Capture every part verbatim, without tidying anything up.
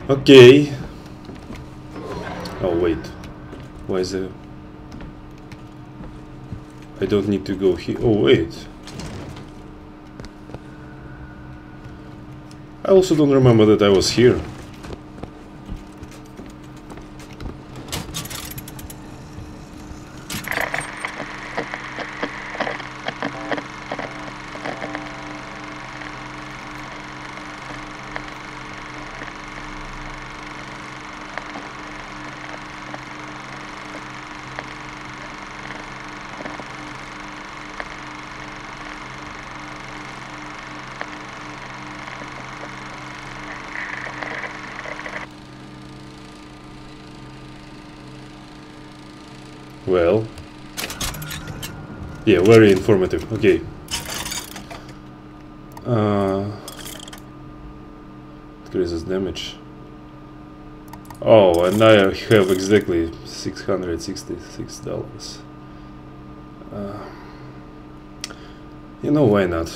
Okay. Oh wait. Why is it? I don't need to go here. Oh wait. I also don't remember that I was here. Well, yeah, very informative. Okay. Uh, increases damage. Oh, and I have exactly six hundred sixty-six dollars. Uh, you know, why not?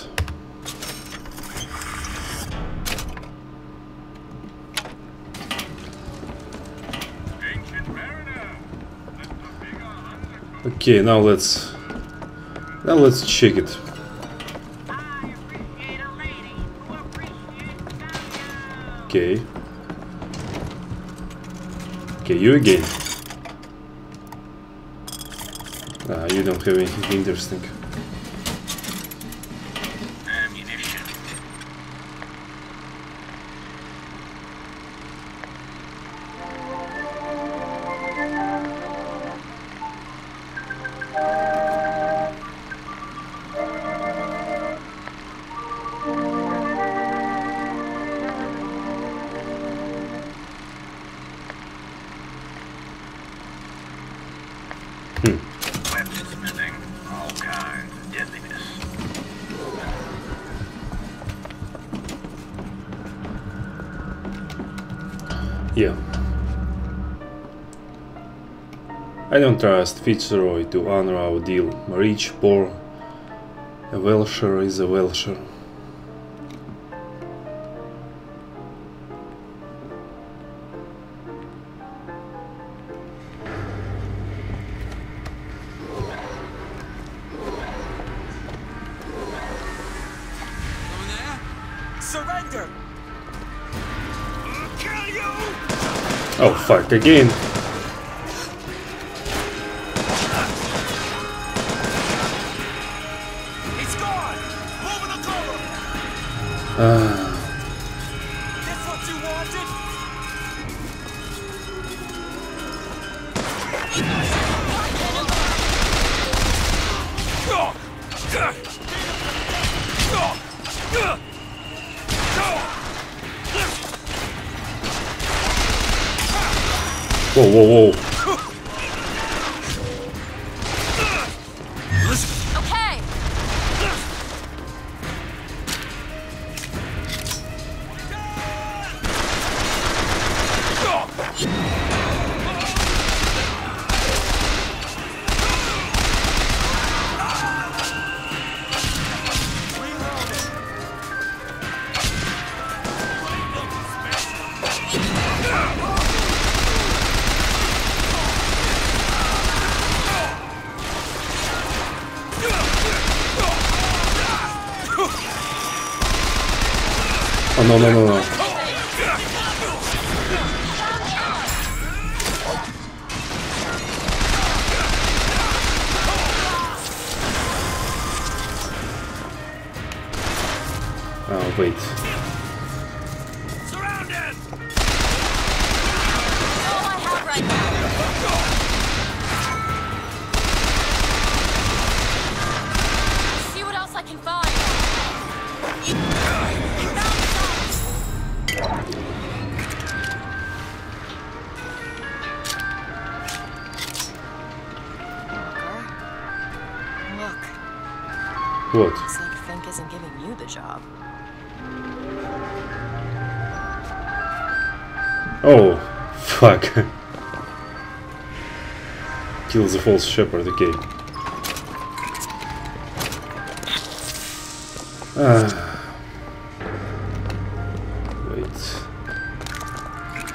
Okay, now let's now let's check it. Okay. Okay, you again. Ah, you don't have anything interesting. Yeah. I don't trust Fitzroy to honor our deal. Rich, poor, a Welshire is a Welshire. Surrender! I'll kill you! Oh fuck, again. He's gone! Move the cover! Uh, That's what you wanted? whoa, whoa, whoa. Okay. Oh no, no, no, no. Oh, wait. Surrounded! All I have right now. See what else I can find. Look. What? Looks like Fink isn't giving you the job. Oh, fuck. Kill the false shepherd, okay. Ah. Wait.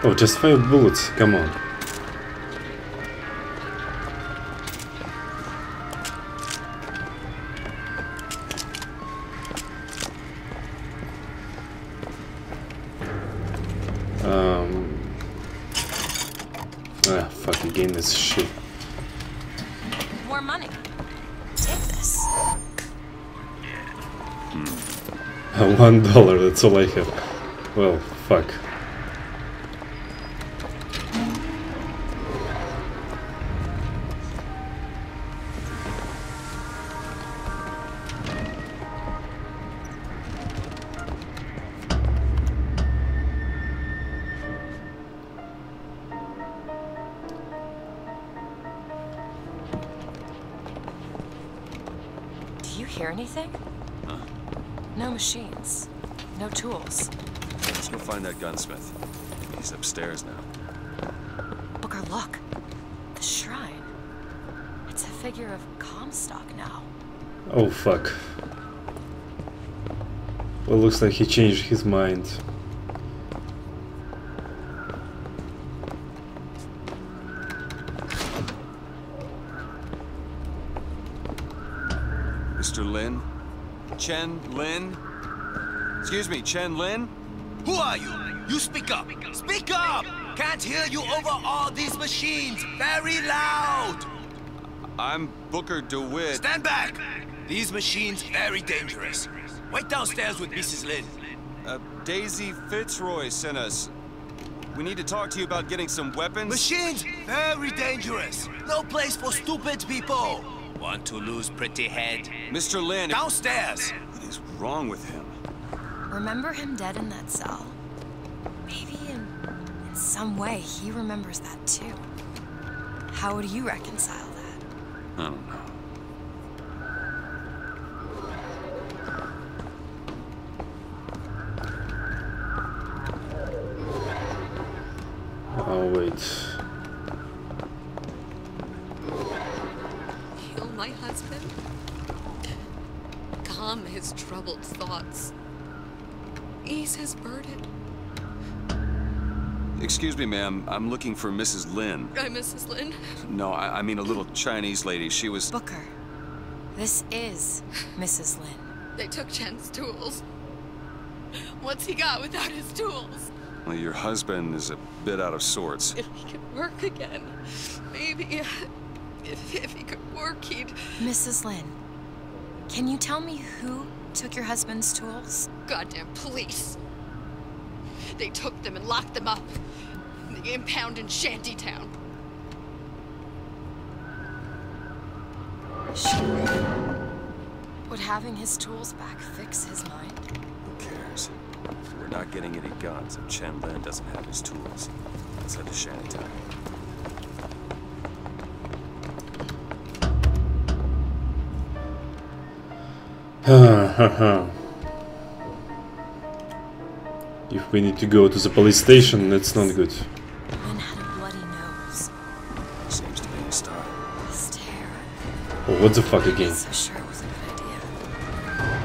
Oh, just five bullets, come on. Um. Ah, fuck, again this shit. More money. Take this. One dollar, that's all I have. Well, fuck. Do you hear anything? Huh? No machines. No tools. Let's go find that gunsmith. He's upstairs now. Booker, look. The shrine. It's a figure of Comstock now. Oh fuck. Well, looks like he changed his mind. Mister Lin? Chen Lin? Excuse me, Chen Lin? Who are you? You speak up. Speak up! Can't hear you over all these machines. Very loud. I'm Booker DeWitt. Stand back. These machines very dangerous. Wait downstairs with Missus Lin. Uh, Daisy Fitzroy sent us. We need to talk to you about getting some weapons. Machines very dangerous. No place for stupid people. Want to lose pretty head? Mister Lin, Downstairs. what is wrong with him? Remember him dead in that cell? Maybe in, in some way he remembers that too. How would you reconcile that? I don't know. Oh wait. Heal my husband. Calm his troubled thoughts. Ease his burden. Excuse me, ma'am. I'm looking for Missus Lin. I'm Missus Lin. No, I, I mean a little Chinese lady. She was... Booker, this is Missus Lin. They took Chen's tools. What's he got without his tools? Well, your husband is a bit out of sorts. If he could work again, maybe... If, if he could work, he'd... Missus Lin, can you tell me who took your husband's tools? Goddamn police. They took them and locked them up in the impound in Shantytown. Sure. Would having his tools back fix his mind? Who cares? We're not getting any guns if Chen Lin doesn't have his tools. Let's head to Shantytown. If we need to go to the police station, that's not good. Lin had a bloody nose. Seems to be a start. His tear. Oh, what the fuck again? So sure it was a good idea.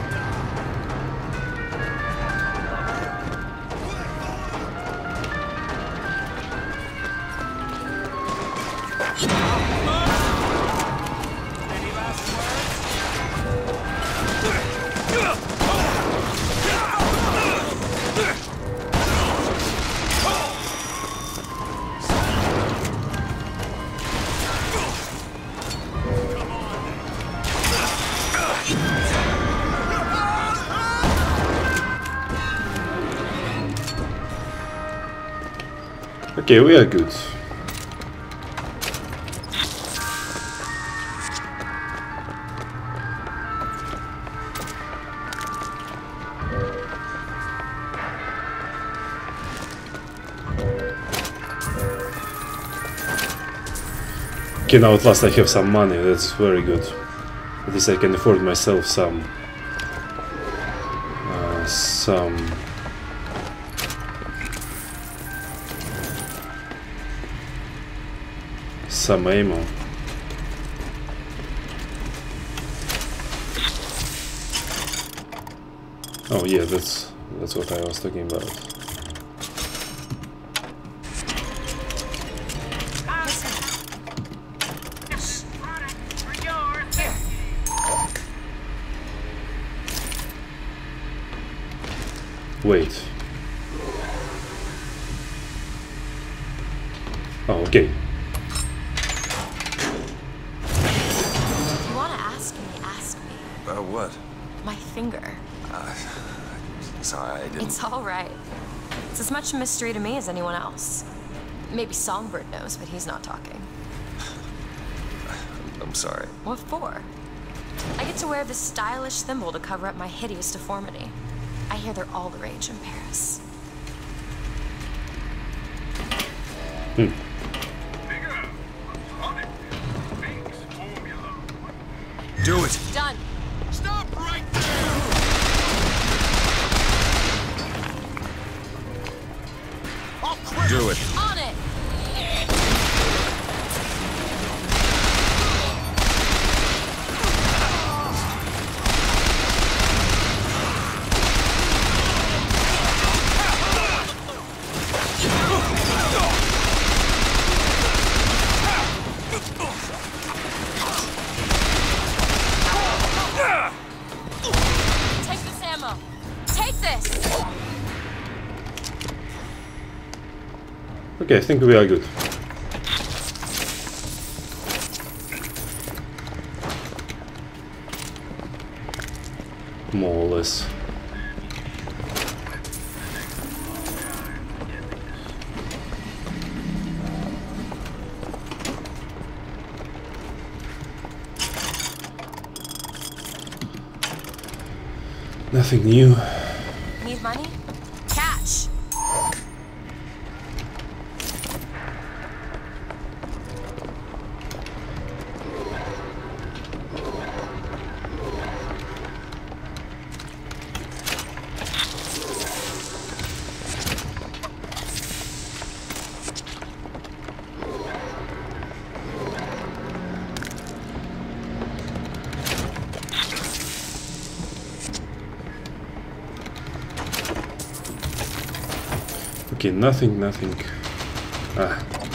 Any last words? Okay, we are good. Okay, now at last I have some money, that's very good. At least I can afford myself some... Uh, some... Some ammo. Oh yeah, that's that's what I was talking about. Wait. Oh, okay. If you want to ask me, ask me. About what? My finger. Uh, sorry, I didn't... It's all right. It's as much a mystery to me as anyone else. Maybe Songbird knows, but he's not talking. I'm sorry. What for? I get to wear this stylish thimble to cover up my hideous deformity. I hear they're all the rage in Paris. Hmm. Do it! Done. Stop right there! I'll crush Do it! On it! Take this ammo. Take this! Okay, I think we are good. More or less. Nothing new. Need money? Catch! Okay, nothing, nothing. Ah.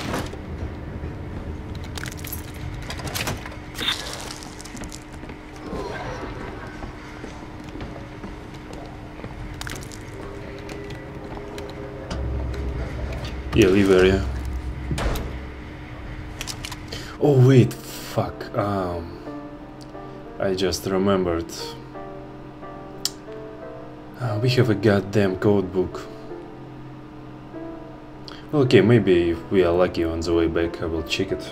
Yeah, leave area. Oh wait, fuck. Um, I just remembered. Uh, we have a goddamn code book. Okay, maybe if we are lucky on the way back, I will check it.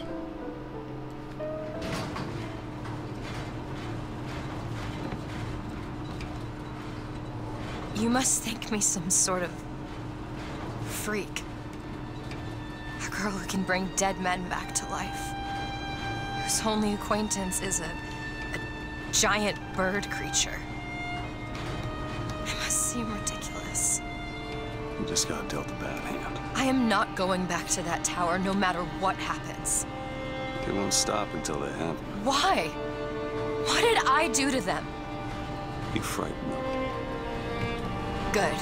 You must think me some sort of freak. A girl who can bring dead men back to life. Whose only acquaintance is a, a giant bird creature. It must seem ridiculous. You just got dealt a bad hand. I am not going back to that tower no matter what happens. They won't stop until they have you. Why? What did I do to them? You frighten them. Good.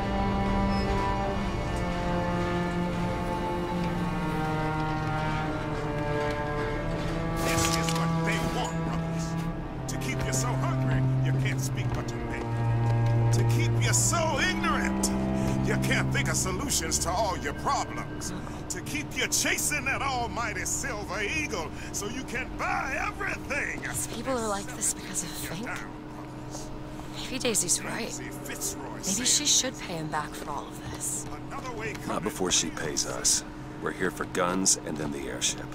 This is what they want, brothers. To keep you so hungry, you can't speak but to me. To keep you so ignorant, you can't think of solutions to all your problems. To keep you chasing that almighty silver eagle so you can buy everything. These people are like this because of Fink. Maybe Daisy's right. Maybe she should pay him back for all of this. Not before she pays us. We're here for guns and then the airship.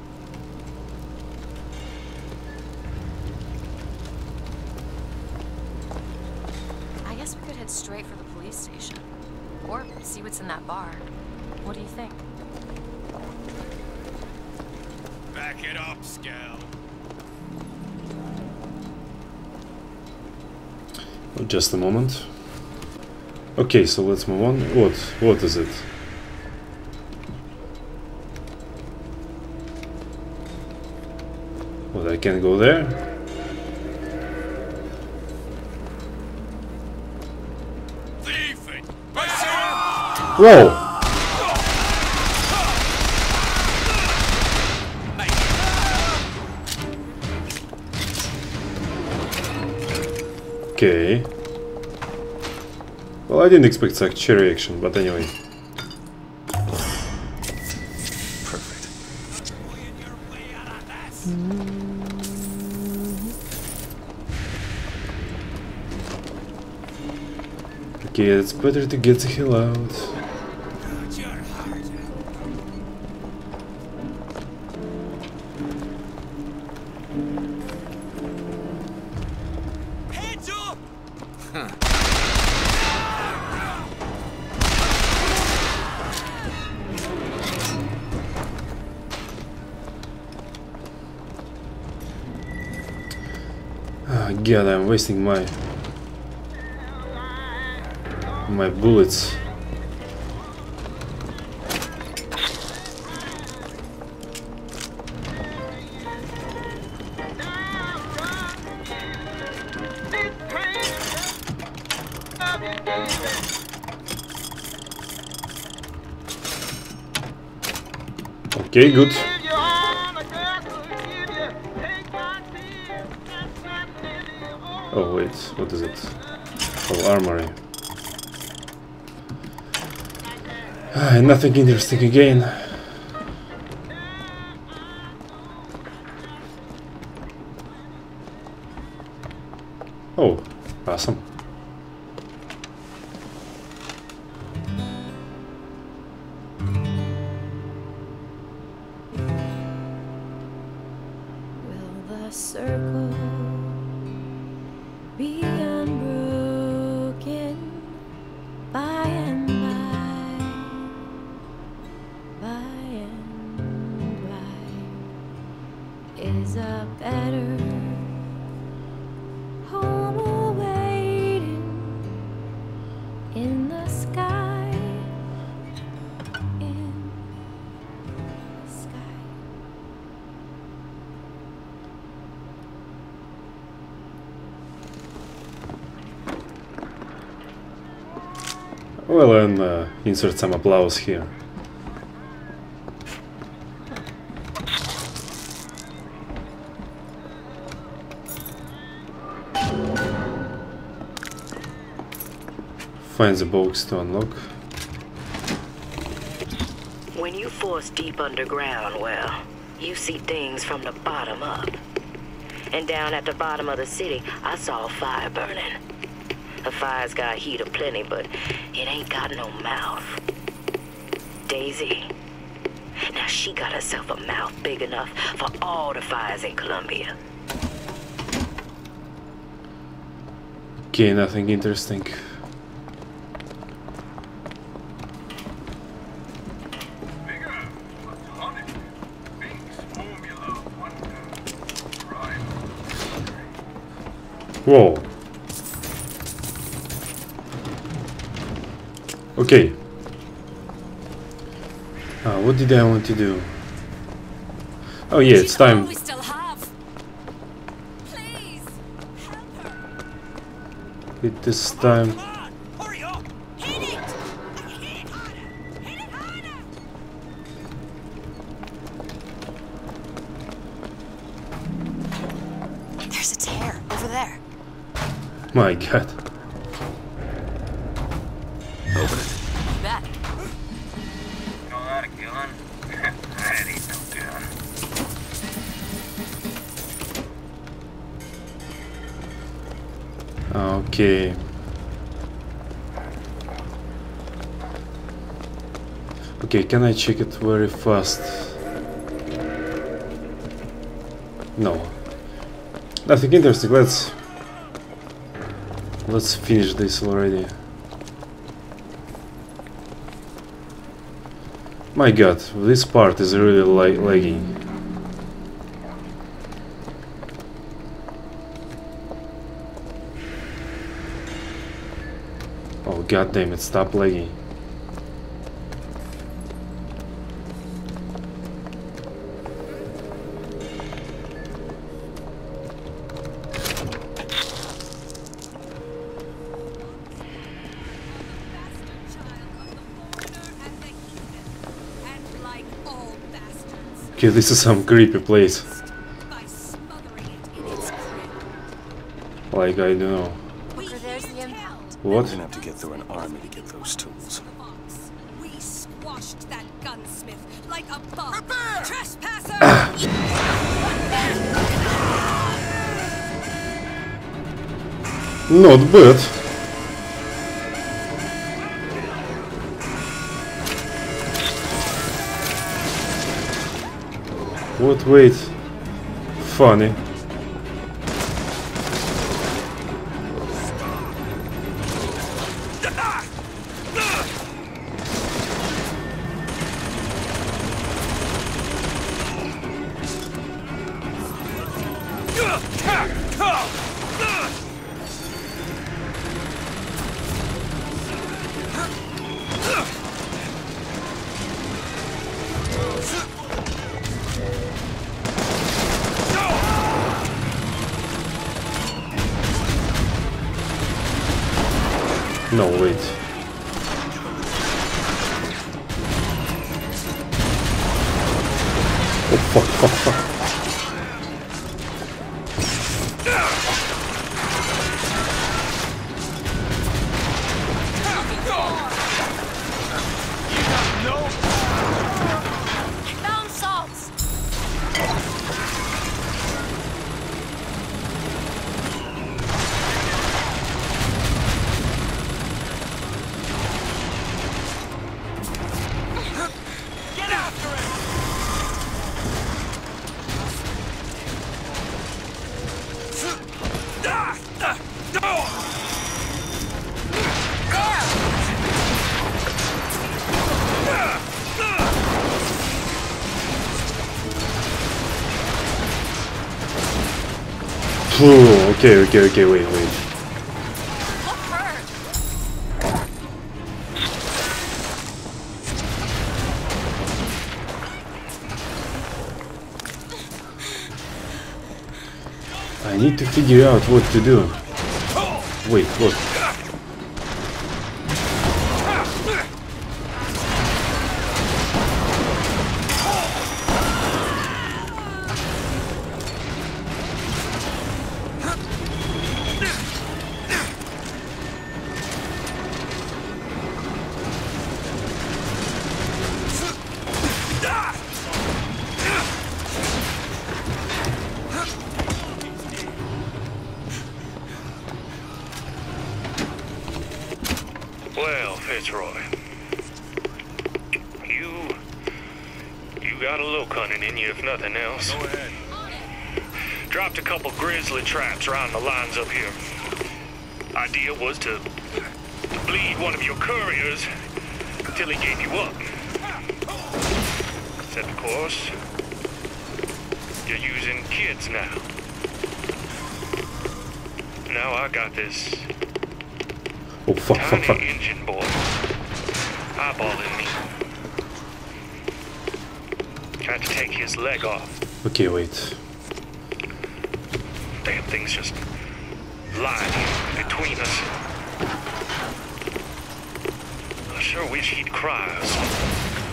I guess we could head straight for the police station. Or see what's in that bar. What do you think? Back it up, Scal. Oh, just a moment. Okay, so let's move on. What? What is it? What, I can't go there? Thief it! Whoa! Okay. Well, I didn't expect such a reaction, but anyway. Perfect. Okay, it's better to get the hell out. Hands up! Ah, God, I'm wasting my my bullets. Okay, good. Oh wait, what is it? Oh, armory. Ah, nothing interesting again. Oh, awesome. Will the circle be unbroken by and by, by and by? Is a better home awaiting in the sky, in the sky? Well, and uh, insert some applause here. Find the box to unlock. When you force deep underground, well, you see things from the bottom up. And down at the bottom of the city, I saw a fire burning. The fire's got heat aplenty, but it ain't got no mouth. Daisy. Now she got herself a mouth big enough for all the fires in Columbia. Okay, nothing interesting. Whoa. Okay. Uh, what did I want to do? Oh yeah, it's time. We still have. Please help her. It is time. Come on! Hurry up! Hit it! Hit it harder! Hit it harder! There's a tear over there. My God. Open it. You bet. Know how to kill him? That ain't no gun. Okay. Okay, can I check it very fast? No. Nothing interesting. Let's let's finish this already. My God, this part is really la lagging. Oh God damn it! Stop lagging. Okay, this is some creepy place. Like, I don't know. Booker, there's the impound. We're What? gonna have to get through an army to get those tools. We squashed that gunsmith like a bug. Prepare! Trespasser! Not bad. What? Wait. Funny. No, wait. Oh, fuck, fuck, fuck. Found salts. Get after it! Phew, okay, okay, okay, wait, wait. Look hurt. I need to figure out what to do. Wait, look. Well, Fitzroy, you you got a little cunning in you, if nothing else. Go ahead. Dropped a couple grizzly traps around the lines up here. Idea was to, to bleed one of your couriers till he gave you up. Except, of course, you're using kids now. Now I got this Oh, fuck, fuck, tiny fuck. engine boy eyeballing me. Tried to take his leg off. Okay, wait. Damn thing's just lying here between us. I sure wish he'd cry or something.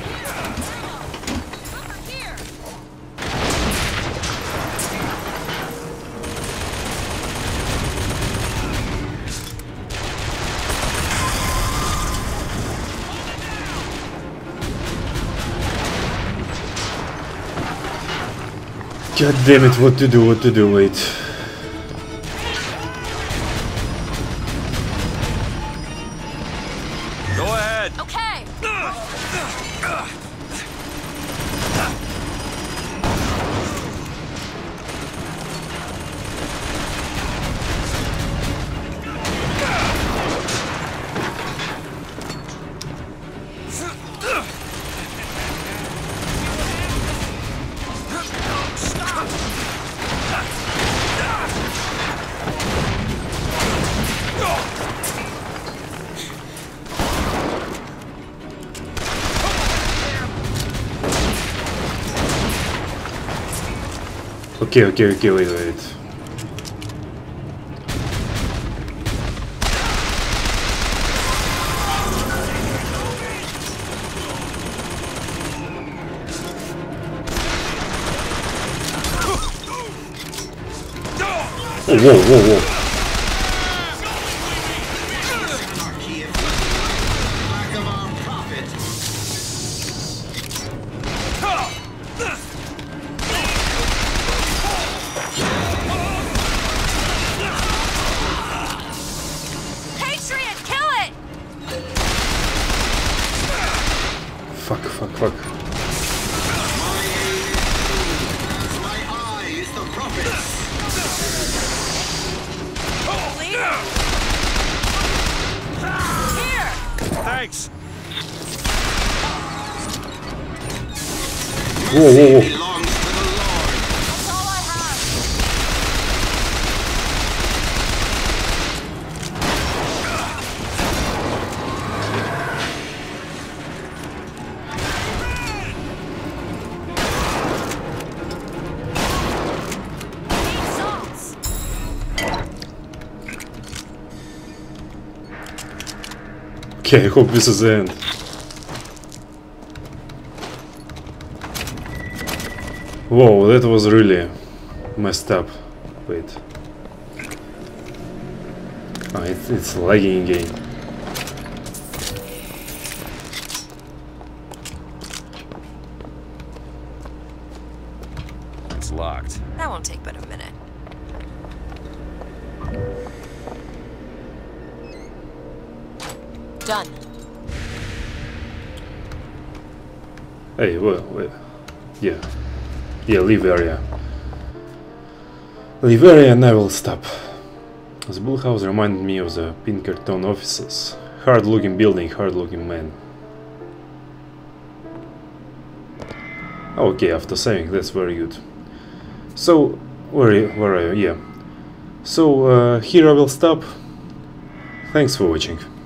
God damn it, what to do, what to do, wait. Go ahead. Okay. Okay, okay, okay, wait, wait. Oh, whoa, whoa, whoa. fuck, fuck. My eye is the prophet. Here! Thanks! Whoa, whoa, whoa. Belongs to the Lord. That's all I have. Need salts. Okay, I hope this is the end. Whoa, that was really messed up. Wait. Oh, it, it's lagging again. It's locked. That won't take but a minute. Done. Hey, well, wait. Yeah. Yeah, leave area. Leave area and I will stop. The bullhouse reminded me of the Pinkerton offices. Hard looking building, hard looking man. Okay, after saving, that's very good. So, where, where are you? Yeah. So, uh, here I will stop. Thanks for watching.